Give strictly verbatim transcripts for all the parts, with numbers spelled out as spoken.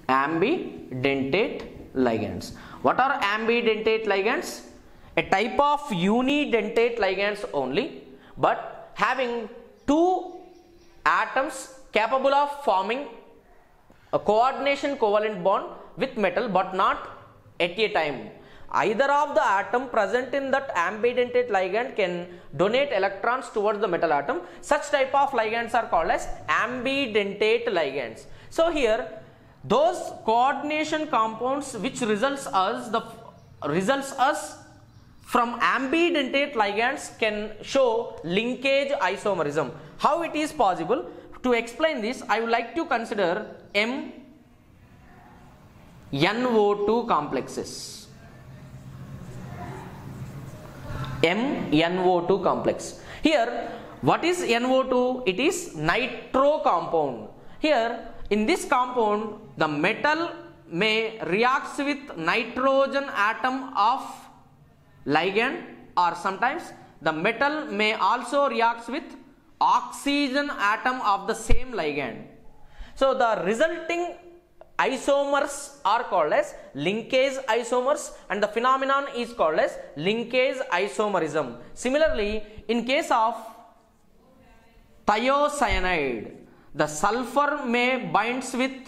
Ambidentate ligands. What are ambidentate ligands? A type of unidentate ligands only, but having two atoms capable of forming a coordination covalent bond with metal, but not at a time. Either of the atom present in that ambidentate ligand can donate electrons towards the metal atom. Such type of ligands are called as ambidentate ligands. So here, those coordination compounds which results us the results us from ambidentate ligands can show linkage isomerism. How it is possible? To explain this, I would like to consider M N O two complexes. M N O two complex. Here, what is N O two? It is nitro compound. Here, in this compound, the metal may reacts with nitrogen atom of ligand, or sometimes the metal may also reacts with oxygen atom of the same ligand. So the resulting isomers are called as linkage isomers, and the phenomenon is called as linkage isomerism. Similarly, in case of thiocyanide, the sulfur may binds with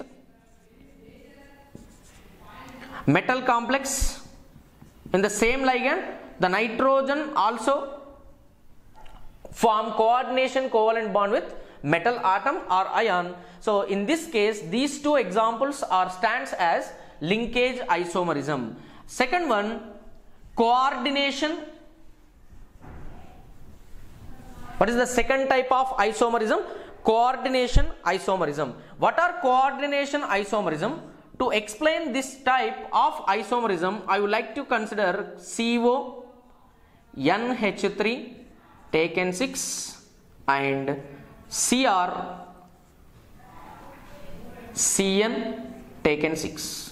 metal complex in the same ligand. The nitrogen also form coordination covalent bond with metal atom or ion. So in this case, these two examples are stands as linkage isomerism. Second one, coordination. What is the second type of isomerism? Coordination isomerism. What are coordination isomerism? To explain this type of isomerism, I would like to consider C O N H three taken six and C R C N taken six.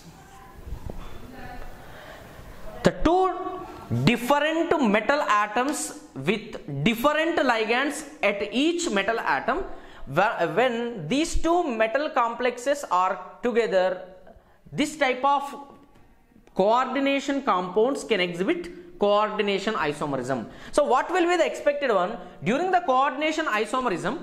The two different metal atoms with different ligands at each metal atom, when these two metal complexes are together, this type of coordination compounds can exhibit coordination isomerism. So what will be the expected one? During the coordination isomerism,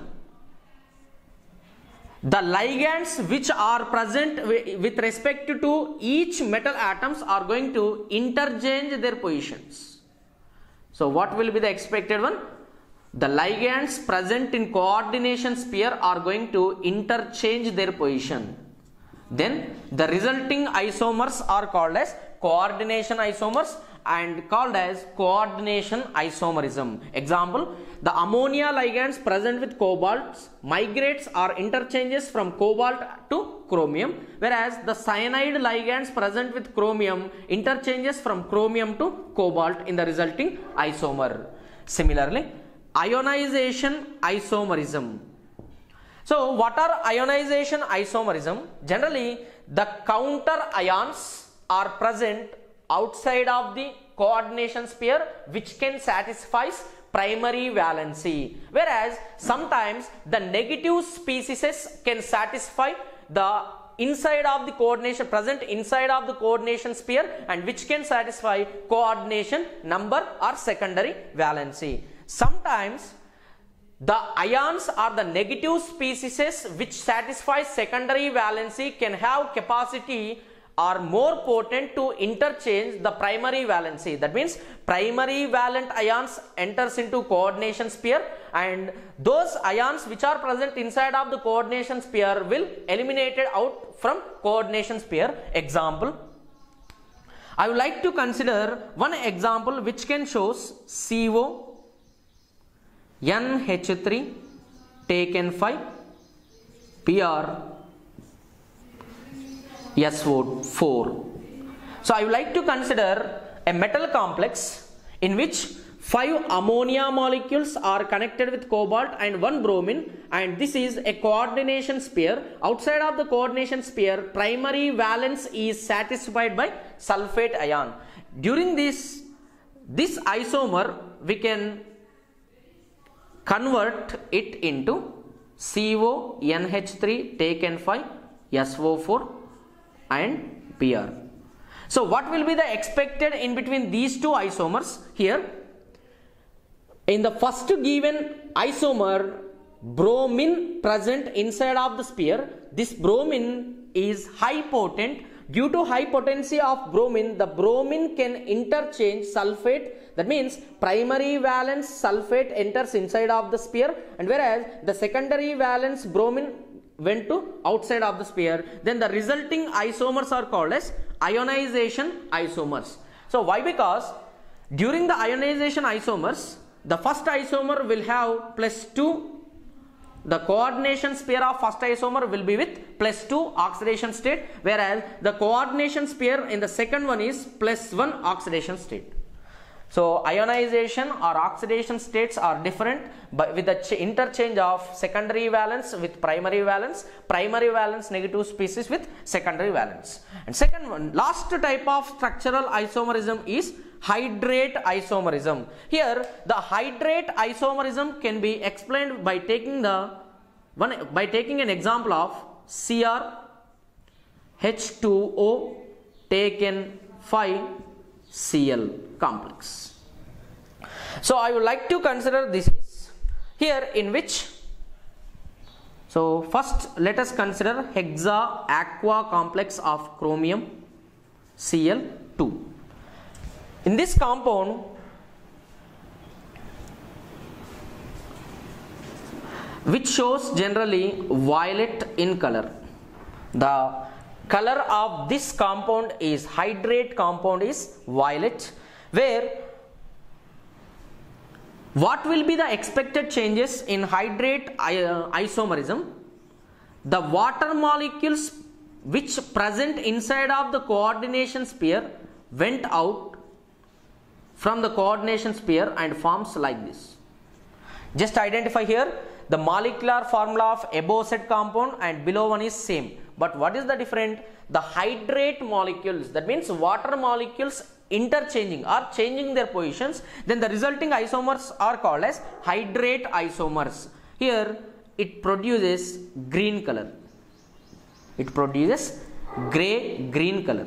the ligands which are present with respect to each metal atoms are going to interchange their positions. So what will be the expected one? The ligands present in coordination sphere are going to interchange their position. Then the resulting isomers are called as coordination isomers and called as coordination isomerism. Example, the ammonia ligands present with cobalt migrates or interchanges from cobalt to chromium, whereas the cyanide ligands present with chromium interchanges from chromium to cobalt in the resulting isomer. Similarly, ionization isomerism. So what are ionization isomerism? Generally, the counter ions are present outside of the coordination sphere which can satisfy primary valency, whereas sometimes the negative species can satisfy the inside of the coordination present inside of the coordination sphere and which can satisfy coordination number or secondary valency. Sometimes the ions or the negative species which satisfy secondary valency can have capacity are more potent to interchange the primary valency. That means primary valent ions enters into coordination sphere and those ions which are present inside of the coordination sphere will eliminated out from coordination sphere. Example, I would like to consider one example which can shows C O N H three taken five P R S O four. So I would like to consider a metal complex in which five ammonia molecules are connected with cobalt and one bromine, and this is a coordination sphere. Outside of the coordination sphere, primary valence is satisfied by sulfate ion. During this this isomer we can convert it into C O N H three taken five S O four and P R. So what will be the expected in between these two isomers? Here, in the first given isomer, bromine present inside of the sphere, this bromine is high potent. Due to high potency of bromine, the bromine can interchange sulfate. That means primary valence sulfate enters inside of the sphere, and whereas the secondary valence bromine went to outside of the sphere, then the resulting isomers are called as ionization isomers. So why? Because during the ionization isomers, the first isomer will have plus two. The coordination pair of first isomer will be with plus two oxidation state, whereas the coordination pair in the second one is plus one oxidation state. So ionization or oxidation states are different, but with the interchange of secondary valence with primary valence, primary valence negative species with secondary valence. And second one, last type of structural isomerism is hydrate isomerism. Here the hydrate isomerism can be explained by taking the one by taking an example of C R H two O taken five C L complex. So I would like to consider this is here in which, so first let us consider hexa aqua complex of chromium C L two. In this compound, which shows generally violet in color, the color of this compound is hydrate compound is violet, where what will be the expected changes in hydrate isomerism? The water molecules which present inside of the coordination sphere went out from the coordination sphere and forms like this. Just identify here the molecular formula of above said compound and below one is same, but what is the different? The hydrate molecules, that means water molecules interchanging or changing their positions, then the resulting isomers are called as hydrate isomers. Here it produces green color, it produces gray green color,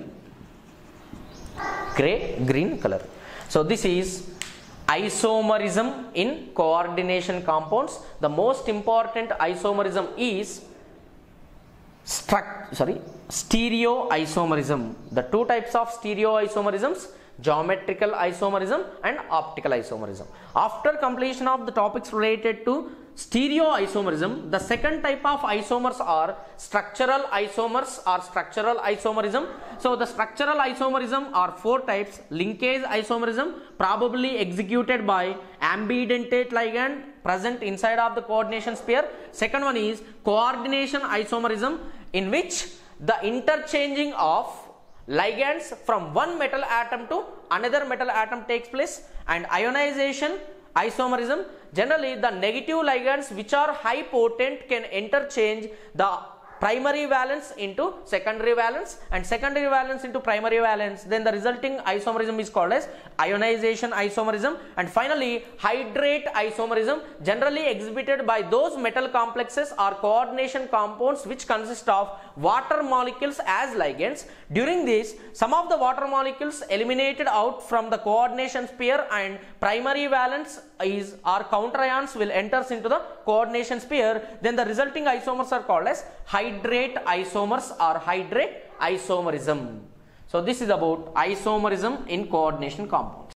gray green color. So this is isomerism in coordination compounds. The most important isomerism is struct sorry stereoisomerism. The two types of stereoisomerisms, geometrical isomerism and optical isomerism. After completion of the topics related to stereoisomerism, the second type of isomers are structural isomers or structural isomerism. So the structural isomerism are four types: linkage isomerism, probably executed by ambidentate ligand present inside of the coordination sphere. Second one is coordination isomerism, in which the interchanging of ligands from one metal atom to another metal atom takes place. And ionization isomerism, generally the negative ligands which are high potent can interchange the primary valence into secondary valence and secondary valence into primary valence, then the resulting isomerism is called as ionization isomerism. And finally hydrate isomerism, generally exhibited by those metal complexes or coordination compounds which consist of water molecules as ligands. During this, some of the water molecules eliminated out from the coordination sphere and primary valence is or counter ions will enters into the coordination sphere, then the resulting isomers are called as hydrate isomers or hydrate isomerism. So this is about isomerism in coordination compounds.